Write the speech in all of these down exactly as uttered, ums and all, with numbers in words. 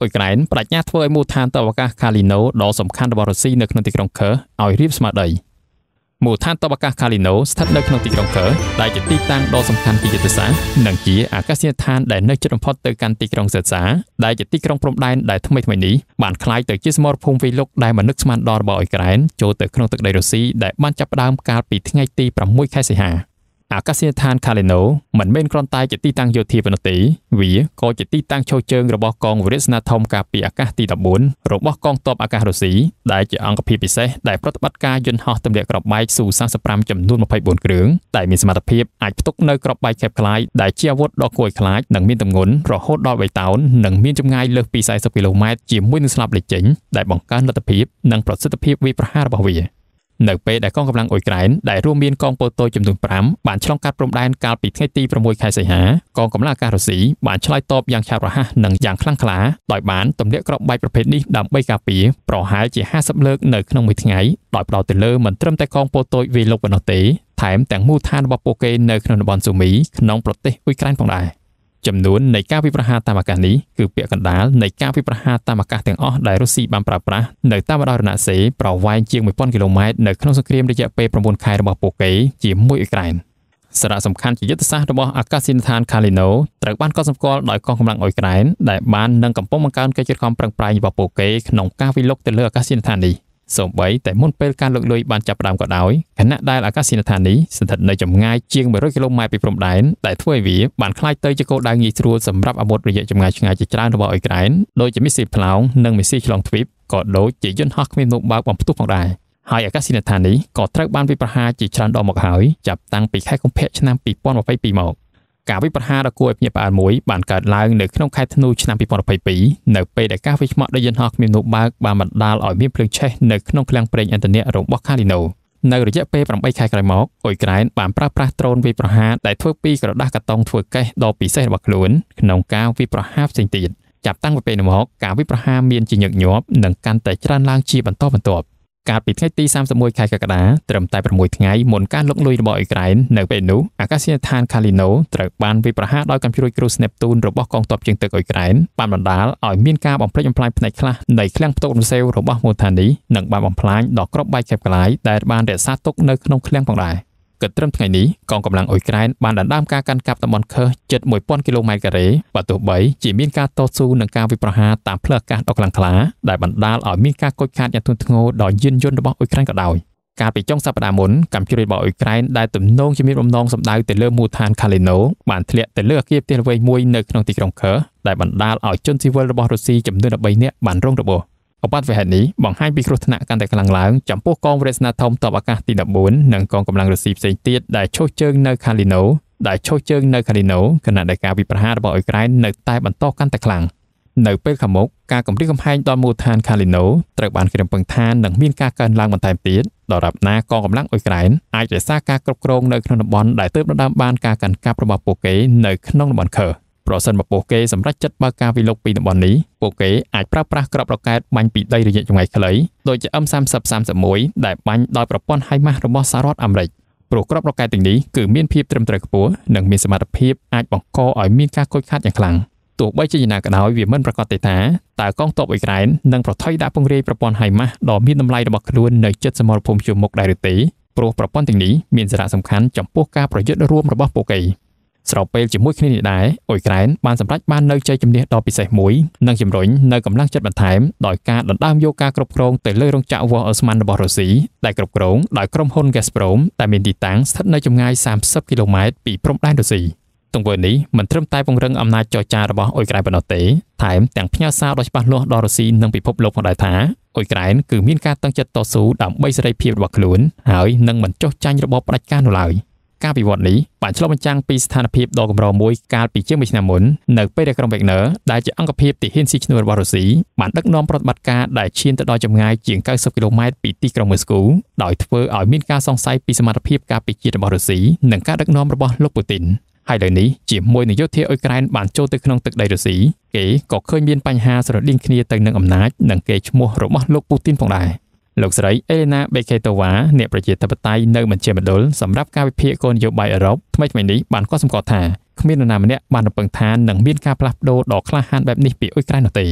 អ៊ុយក្រែនបដិញ្ញាធ្វើឲ្យមូលដ្ឋានទ័ពអាកាសខាលីណូដ៏សំខាន់របស់រុស្ស៊ីនៅក្នុងទីក្រុងខឺឲ្យរាបស្មើដីមូលដ្ឋានទ័ពអាកាសខាលីណូស្ថិតនៅក្នុងទីក្រុងខឺដែលជាទីតាំងដ៏សំខាន់ពីយុទ្ធសាស្ត្រនិងជាអាកាសយានដ្ឋានដែលនៅជិតបំផុតទៅកាន់ទីក្រុងសេសាដែលជាទីក្រុងព្រំដែនដែលថ្មីៗនេះបានក្លាយទៅជាសមរភូមិវេលុកដែលមិននឹកស្មានដល់របស់អ៊ុយក្រែនចូលទៅក្នុងទឹកដីរុស្ស៊ីដែលបានចាប់ផ្ដើមកាលពីថ្ងៃទីប្រាំមួយខែសីហាអាកាសយានដ្ឋានខាលីណូមិនមែនគ្រាន់តែជាទីតាំងយោធាប៉ុណ្ណោះទេវាក៏ជាទីតាំងឈរជើងរបស់កងវារីសេនាធំការពារអាកាសទីដប់បួនរបស់កងទ័ពអាកាសរុស្ស៊ីដែលជាអង្គភាពពិសេសដែលប្រតិបត្តិការយន្តហោះទម្លាក់គ្រាប់បែកស៊ូសាំសិបប្រាំចំនួនម្ភៃបួនគ្រឿងដែលមានសមត្ថភាពអាចផ្ទុកនៅគ្រាប់បែកខេបខ្លាយដែលជាអាវុធដ៏គួរឲ្យខ្លាចនិងមានទម្ងន់រហូតដល់បីតោននិងមានចម្ងាយលើសពីសែសិបគីឡូម៉ែត្រជាមួយនឹងស្លាបលេចចេញដែលបង្កើនលទ្ធភាពនិងប្រសិទ្ធភាពវាយប្រហាររបស់វានៅពេលដែលកងកម្លាំងអ៊ុយក្រែនដែលរួមមានកងពលតូចចំនួនប្រាំបានឆ្លងកាត់ព្រំដែនកាលពីថ្ងៃទីប្រាំមួយខែសីហាកងកម្លាំងអាកាសរុស្ស៊ីបានឆ្លើយតបយ៉ាងឆាប់រហ័សនិងយ៉ាងខ្លាំងក្លាដោយបានទម្លាក់គ្រាប់បែកប្រភេទនេះដើម្បីការពារប្រហែលជាហាសិបលើកនៅក្នុងមួយថ្ងៃដោយផ្ដោតទៅលើមិនត្រឹមតែកងពលតូចវេលុកប៉ុណ្ណោះទេថែមទាំងមូលដ្ឋានរបស់ពួកគេនៅក្នុងតំបន់ស៊ូមីក្នុងប្រទេសអ៊ុយក្រែនផងដែរចំនួននៃការវិប្រហារតាមអាកាសនេះគឺពាក់កណ្ដាលនៃការវិប្រហារតាមអាកាសទាំងអស់ដែលរុស្ស៊ីបានប្រើប្រាស់នៅតាមបណ្ដោយរណសេរីប្រវែងជាងមួយពាន់គីឡូម៉ែត្រនៅក្នុងសង្គ្រាមរយៈពេលប្រាំបួនខែរបស់ពួកគេជាមួយអ៊ុយក្រែនសារៈសំខាន់ជាយុទ្ធសាស្ត្ររបស់អាកាសយានដ្ឋានខាលីណូត្រូវបានកត់សម្គាល់ដោយកងកម្លាំងអ៊ុយក្រែនដែលបាននិងកំពុងបង្កើនកិច្ចខិតខំប្រឹងប្រែងរបស់ពួកគេក្នុងការវិលុកទៅលើអាកាសយានដ្ឋាននេះសូម្បីតែមុនពេលការលុកលុយបានចាប់ផ្ដើមក៏ដោយខណៈដែលអាកាសយានដ្ឋាននេះស្ថិតនៅចម្ងាយជាងមួយរយគីឡូម៉ែត្រពីព្រំដែនដែលធ្វើឲ្យវាបានក្លាយទៅជាគោលដៅងាយស្រួលសម្រាប់អាវុធរយៈចម្ងាយឆ្ងាយជាច្រើនរបស់អ៊ុយក្រែនដូចជាមីស៊ីលផ្លោងនិងមីស៊ីលឆ្លងទ្វីបក៏ដូចជាយន្តហោះគ្មានមុខបើកបំផ្ទុះផងដែរហើយអាកាសយានដ្ឋាននេះក៏ត្រូវបានវិប្រហារជាច្រើនដងមកហើយចាប់តាំងពីខែកុម្ភៈឆ្នាំពីរពាន់ម្ភៃពីរមកការវិប្រហារដ៏គួរឲ្យភ្ញាក់ផ្អើលមួយបានកើតឡើងនៅក្នុងខែធ្នូឆ្នាំពីរពាន់ម្ភៃពីរនៅពេលដែលការវិឆ្មក់ដោយយន្តហោះគ្មានមុខបើកបានបណ្ដាលឲ្យមានភ្លើងឆេះនៅក្នុងឃ្លាំងប្រេងឥន្ធនៈរបស់ខាលីណូនៅរយៈពេលប្រាំបីខែក្រោយមកអ៊ុយក្រែនបានប្រើប្រាស់ដ្រូនវិប្រហារដែលធ្វើពីក្រដាសកាតុងធ្វើកេសដ៏ពិសេសរបស់ខ្លួនក្នុងការវិប្រហារផ្សេងទៀតចាប់តាំងពីពេលនោះមកការវិប្រហារមានជាញឹកញាប់និងកាន់តែច្រើនឡើងជាបន្តបន្ទាប់កាលពីថ្ងៃទីសាមសិបមួយខែកក្កដាត្រឹមតែប្រាំមួយថ្ងៃមុនការលុកលុយរបស់អ៊ុយក្រែននៅពេលនោះអាកាសយានដ្ឋានខាលីណូត្រូវបានវាយប្រហារដោយកាំជ្រួចគ្រូសនេបទូនរបស់កងទ័ពជើងទឹកអ៊ុយក្រែនបានបណ្ដាលឲ្យមានការបំផ្លិចបំផ្លាញផ្នែកខ្លះនៃឃ្លាំងផ្ទុករំសេវរបស់មូលដ្ឋាននេះនិងបានបំផ្លាញដល់គ្រាប់បែកខេបក្លាយដែលបានរក្សាទុកនៅក្នុងឃ្លាំងផងដែរគិតត្រឹមថ្ងៃនេះកងកម្លាំងអ៊ុយក្រែនបានដណ្ដើមការកាន់កាប់តំបន់ខឺជិតមួយពាន់គីឡូម៉ែត្រការ៉េបើទោះបីជាមានការតស៊ូនិងការវិប្រហារតាមផ្លូវអាកាសដ៏ខ្លាំងក្លាដែលបណ្ដាលឲ្យមានការខូចខាតយ៉ាងធ្ងន់ធ្ងរដល់យានយន្តរបស់អ៊ុយក្រែនក៏ដោយកាលពីចុងសប្តាហ៍មុនកាំជ្រួចរបស់អ៊ុយក្រែនដែលទំនងជាមានបំណងសម្ដៅទៅលើមូលដ្ឋានខាលីណូបានធ្លាក់ទៅលើអគារផ្ទះល្វែងមួយនៅក្នុងទីក្រុងខឺដែលបណ្ដាលឲ្យជនស៊ីវិលរបស់រុស្ស៊ីចំនួន13នាក់បានរងរបួសឧបទ្ទវហេតុនេះបង្ហាញពីគ្រោះថ្នាក់កាន់តែខ្លាំងឡើងចំពោះកងវារីសេនាធំទ័ពអាកាសទីដប់បួននិងកងកម្លាំងរុស្ស៊ីផ្សេងទៀតដែលឈរជើងនៅខាលីណូដែលឈរជើងនៅខាលីណូខណៈដែលការវិប្រហាររបស់អ៊ុយក្រែននៅតែបន្តកាន់តែខ្លាំងនៅពេលខាងមុខការគំរាមកំហែងដល់មូលដ្ឋានខាលីណូត្រូវបានគេរំពឹងថានឹងមានការកើនឡើងបន្ថែមទៀតដរាបណាកងកម្លាំងអ៊ុយក្រែនអាចរក្សាការគ្រប់គ្រងនៅក្នុងតំបន់ដែលទើបដណ្ដើមបានការកាន់កាប់របស់ពួកគេនៅក្នុងតំបន់ខឺប្រសិនបើពួកគេសម្រេចចិត្តបើកការវិលុកពីតំបន់នេះពួកគេអាចប្រើប្រាស់គ្រាប់រ៉ុកែតបាញ់ពីដីរយៈចម្ងាយខ្លីដូចជា អឹម សាមសិប សាមសិបមួយ ដែលបាញ់ដោយប្រព័ន្ធហៃម៉ាស់របស់សហរដ្ឋអាមេរិកព្រោះគ្រាប់រ៉ុកែតទាំងនេះគឺមានភាពត្រឹមត្រូវខ្ពស់និងមានសមត្ថភាពអាចបង្កឲ្យមានការខូចខាតយ៉ាងខ្លាំងទោះបីជាយ៉ាងណាក៏ដោយវាមិនប្រកាសទេថាតើកងទ័ពអ៊ុយក្រែននឹងប្រថុយដាក់ពង្រាយប្រព័ន្ធហៃម៉ាស់ដ៏មានតម្លៃរបស់ខ្លួននៅជិតសមរភូមិជួរមុខដែរឬទេព្រោះប្រព័ន្ធទាំងនេះមានសារៈសំខាន់ចំពោះការប្រយុទ្ធរួមរបស់ពួកគេស្របពេលជាមួយគ្នានេះដែរអ៊ុយក្រែនបានសម្រេចបាននូវជ័យជំនះដ៏ពិសេសមួយនិងជំរុញនៅកម្លាំងចិត្តបន្ថែមដោយការដណ្ដើមយកការគ្រប់គ្រងទៅលើរោងចក្រវាស់អូស្មန်របស់រុស្ស៊ីដែលគ្រប់គ្រងដោយក្រុមហ៊ុន Gazprom ដែលមានទីតាំងស្ថិតនៅចម្ងាយសាមសិបគីឡូម៉ែត្រពីព្រំដែនរុស្ស៊ីទង្វើនេះមិនត្រឹមតែពង្រឹងអំណាចចរចារបស់អ៊ុយក្រែនប៉ុណ្ណោះទេថែមទាំងផ្ញើសារដ៏ច្បាស់លាស់ដល់រុស្ស៊ីនិងពិភពលោកផងដែរថាអ៊ុយក្រែនគឺមានការតាំងចិត្តតស៊ូដើម្បីសេរីភាពរបស់ខ្លួនហើយនឹងមិនចុះចាញ់របបផ្ដាច់ការនោះឡើយការវិវត្តនេះបានឆ្លុះបញ្ចាំងពីស្ថានភាពដ៏កម្រមួយកាលពីជាងមួយឆ្នាំមុននៅពេលដែលក្រុម Wagner ដែលជាអង្គភាពទាហានស៊ីឈ្នួលរបស់រុស្ស៊ីបានដឹកនាំប្រតិបត្តិការដែលឈានទៅដល់ចម្ងាយជាងកៅសិបគីឡូម៉ែត្រពីទីក្រុងមូស្គូដោយធ្វើឲ្យមានការសង្ស័យពីសមត្ថភាពការពារជាតិរបស់រុស្ស៊ីនិងការដឹកនាំរបស់លោកពូទីនហើយលើនេះជាមួយនឹងយោធាអ៊ុយក្រែនបានចូលទៅក្នុងទឹកដីរុស្ស៊ីគេក៏ឃើញមានបញ្ហាស្រដៀងគ្នាទៅនឹងអំណាចនិងកេរ្តិ៍ឈ្មោះរបស់លោកពូទីនផងដែរលោកស្រីអេលេណាបេខេតូវ៉ាអ្នកប្រជាធិបតេយ្យនៅមជ្ឈមណ្ឌលសម្រាប់ការវិភាគគោលនយោបាយអឺរ៉ុបថ្មីៗនេះបានកត់សម្គាល់ថាគ្មាននរណាម្នាក់បានរំពឹងថានឹងមានការផ្លាស់ប្ដូរដ៏ក្លាហានបែបនេះពីអ៊ុយក្រែននោះទេ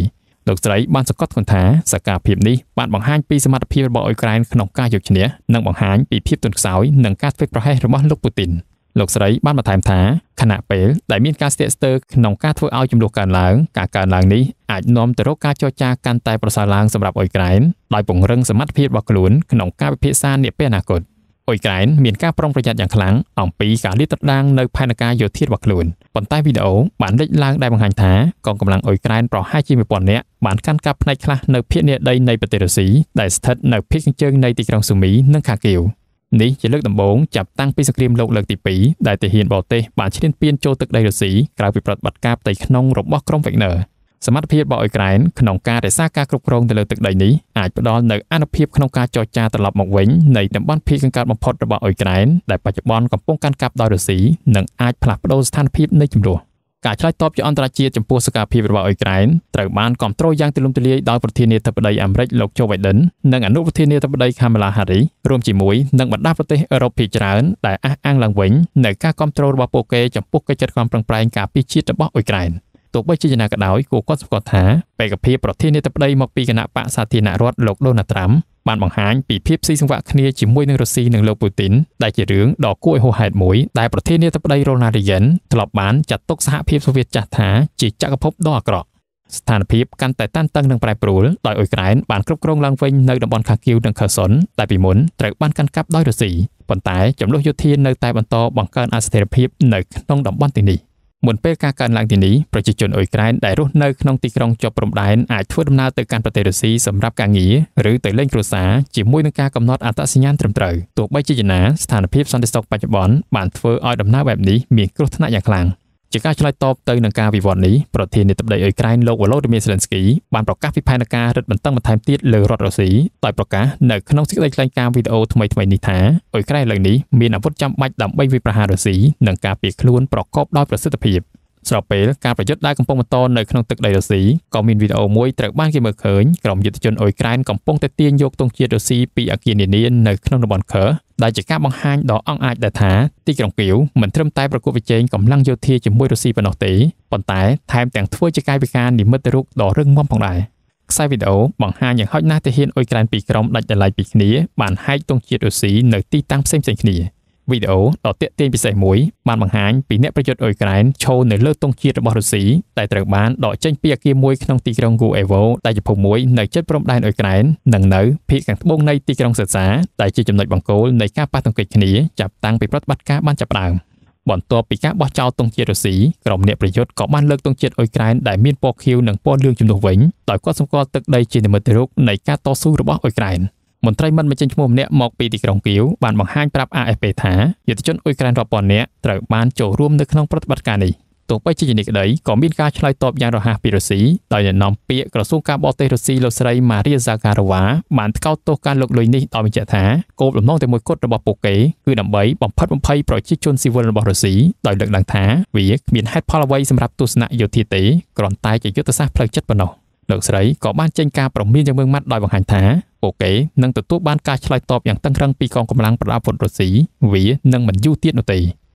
លោកស្រីបានសង្កត់ធ្ងន់ថាសកម្មភាពនេះបានបង្ហាញពីសមត្ថភាពរបស់អ៊ុយក្រែនក្នុងការយកឈ្នះនិងបង្ហាញពីភាពទន់ខ្សោយនិងការធ្វេសប្រហែសរបស់លោកពូទីនលោកស្រីបានបន្ថែមថាខណៈពេលដែលមានការស្ទាក់ស្ទើរក្នុងការធ្វើឲ្យចំនួនកើនឡើងការកើនឡើងនេះអាចនាំទៅរកការចរចាកាន់តែប្រសើរឡើងសម្រាប់អ៊ុយក្រែនដោយពង្រឹងសមត្ថភាពរបស់ខ្លួនក្នុងការពិភាក្សានាពេលអនាគតអ៊ុយក្រែនមានការប្រុងប្រយ័ត្នយ៉ាងខ្លាំងអំពីការលាតត្រដាងនៅផែនការយោធារបស់ខ្លួនប៉ុន្តែវីដេអូបានលេចឡើងដែលបង្ហាញថាកងកម្លាំងអ៊ុយក្រែនប្រហែលជាមួយពាន់នាក់បានកាន់កាប់ផ្នែកខ្លះនៅភាគនិរដីនៃប្រទេសរុស្ស៊ីដែលស្ថិតនៅភាគខាងជើងនៃទីក្រុងស៊ូមីនិងខាគីវនេះជាលើកដំបូងចាប់តាំងពីសង្គ្រាមលោកលើកទីពីរដែលទាហានបរទេសបានឈ្លានពានចូលទឹកដីរុស្ស៊ីក្រៅពីប្រតិបត្តិការផ្ទៃក្នុងរបស់ក្រុម Wagner សមត្ថភាពរបស់អ៊ុយក្រែនក្នុងការរក្សាការគ្រប់គ្រងទៅលើទឹកដីនេះអាចផ្ដល់នូវអានុភាពក្នុងការចរចាត្រឡប់មកវិញនៃតំបន់ភាគខាងកើតបំផុតរបស់អ៊ុយក្រែនដែលបច្ចុប្បន្នកំពុងកាន់កាប់ដោយរុស្ស៊ីនិងអាចផ្លាស់ប្ដូរស្ថានភាពនៃជម្លោះការឆ្លើយតបជាអន្តរជាតិចំពោះសកម្មភាពរបស់អ៊ុយក្រែនត្រូវបានគាំទ្រយ៉ាងទូលំទូលាយដោយប្រធានាធិបតីអាមេរិកលោក Joe Biden និងអនុប្រធានាធិបតី Kamala Harris រួមជាមួយនឹងបណ្ដាប្រទេសអឺរ៉ុបភាគច្រើនដែលអះអាងឡើងវិញនៅការគាំទ្ររបស់ពួកគេចំពោះកិច្ចខិតខំប្រឹងប្រែងការពារជាតិរបស់អ៊ុយក្រែនទោះបីជាយ៉ាងណាក៏ដោយគួរកត់សម្គាល់ថាបេក្ខភាពប្រធានាធិបតីមកពីគណៈបកសាធារណរដ្ឋលោក Donald Trump បានបង្ហាញពីភាពស៊ីសង្វាក់គ្នាជាមួយនឹងរុស្ស៊ីនិងលោកពូទីនដែលជារឿងដ៏គួរឲ្យហួសហេតុមួយដែលប្រធានាធិបតី Ronald Reagan ធ្លាប់បានចាត់ទុកសហភាពសូវៀតចាស់ថាជាចក្រភពដ៏អាក្រក់ស្ថានភាពកាន់តែតានតឹងនិងប្រែប្រួលដោយអ៊ុយក្រែនបានគ្រប់គ្រងឡើងវិញនៅតំបន់ខាគីវនិងខឺសុនដែលពីមុនត្រូវបានកាន់កាប់ដោយរុស្ស៊ីប៉ុន្តែចំនួនយោធានៅតែបន្តបង្កើនអស្ថិរភាពនៅក្នុងតំបន់ទាំងនេះមុនពេលការកើនឡើងទីនេះប្រជាជនអ៊ុយក្រែនដែលរស់នៅក្នុងទីក្រុងជាប់ព្រំដែនអាចធ្វើដំណើរទៅកាន់ប្រទេសរុស្ស៊ីសម្រាប់ការងារឬទៅលេងគ្រួសារជាមួយនឹងការកំណត់អត្តសញ្ញាណត្រឹមត្រូវទោះបីជាយ៉ាងណាស្ថានភាពសន្តិសុខបច្ចុប្បន្នបានធ្វើឲ្យដំណើរបែបនេះមានគ្រោះថ្នាក់យ៉ាងខ្លាំងជាការឆ្លើយតបទៅនឹងការវិវត្តនេះប្រធានាធិបតីអ៊ុយក្រែនលោក Volodymyr Zelensky បានប្រកាសពីផែនការរឹតបន្តឹងបន្ថែមទៀតលើរដ្ឋរុស្ស៊ីដោយប្រកាសនៅក្នុងសេចក្តីថ្លែងការណ៍វីដេអូថ្មីៗនេះថាអ៊ុយក្រែនឥឡូវនេះមានអាវុធចាំបាច់ដើម្បីវាយប្រហាររុស្ស៊ីនិងការពារខ្លួនប្រកបដោយប្រសិទ្ធភាពស្របពេលការប្រយុទ្ធដែលកំពុងបន្តនៅក្នុងទឹកដីរុស្ស៊ីក៏មានវីដេអូមួយត្រូវបានគេមើលឃើញក្រុមយុទ្ធជនអ៊ុយក្រែនកំពុងតែទាញយកទង់ជាតិរុស្ស៊ីពីអគារនានានៅក្នុងតំបន់ខឺដែលជាការបង្ហាញដ៏អង់អាចដែលថាទីក្រុងគីវមិនត្រឹមតែប្រកួតប្រជែងកម្លាំងយោធាជាមួយរុស្ស៊ីប៉ុណ្ណោះទេប៉ុន្តែថែមទាំងធ្វើជាកាយវិការនិមិត្តរូបដ៏រឹងមាំផងដែរខ្សែវីដេអូបង្ហាញយ៉ាងហោចណាស់ទាហានអ៊ុយក្រែនពីរក្រុមដាច់ដライពីគ្នាបានហែកទង់ជាតិរុស្ស៊ីនៅទីតាំងផ្សេងៗគ្នាវីដេអូដ៏ទាក់ទាញពិសេសមួយបានបង្ហាញពីអ្នកប្រយុទ្ធអ៊ុយក្រែនឈរនៅលើទង់ជាតិរបស់រុស្ស៊ីដែលត្រូវបានដកចេញពីអគារមួយក្នុងទីក្រុង Guevo ដែលជាភូមិមួយនៅជិតព្រំដែនអ៊ុយក្រែននិងនៅភាគខាងត្បូងនៃទីក្រុងសេសាដែលជាចំណុចបង្គោលនៃការប៉ះទង្គិចគ្នាចាប់តាំងពីប្រតិបត្តិការបានចាប់ផ្ដើមបន្ទាប់ពីការបោះចោលទង់ជាតិរុស្ស៊ីក្រុមអ្នកប្រយុទ្ធក៏បានលើកទង់ជាតិអ៊ុយក្រែនដែលមានពណ៌ខៀវនិងពណ៌លឿងជំនួសវិញដោយគាត់សម្គាល់ទឹកដីជានិមិត្តរូបនៃការតស៊ូរបស់អ៊ុយក្រែនមន្ត្រីមិនបញ្ចេញឈ្មោះម្នាក់មកពីទីក្រុងគីវបានបង្ហាញប្រាប់ A F P ថាយុទ្ធជនអ៊ុយក្រែនរាប់ពាន់នាក់ត្រូវបានចូលរួមនៅក្នុងប្រតិបត្តិការនេះទោះបីជានេះក្តីក៏មានការឆ្លើយតបយ៉ាងរហ័សពីរុស្ស៊ីដោយអ្នកនាំពាក្យក្រសួងការបរទេសរុស្ស៊ីលោកស្រី Maria Zakharova បានថ្កោលទោសការលុកលុយនេះដោយបញ្ជាក់ថាគោលបំណងតែមួយគត់របស់ពួកគេគឺដើម្បីបំផិតបំភ័យប្រជាជនស៊ីវិលរបស់រុស្ស៊ីដោយលើកឡើងថាវាគ្មានហេតុផលអ្វីសម្រាប់ទស្សនៈយោធាទេគ្រាន់តែជាយុទ្ធសាស្ត្រផ្លូវចិត្តប៉ុណ្ណោះលោកស្រីក៏បានចេញការប្រមានយ៉ាងម៉ឺងម៉ាត់ដោយបង្ហាញថាពួកគេនឹងទទួលបានការឆ្លើយតបយ៉ាងតឹងរ៉ឹងពីកងកម្លាំងប្រដាប់អាវុធរុស្ស៊ីវានឹងមិនយូរទៀតនោះទេ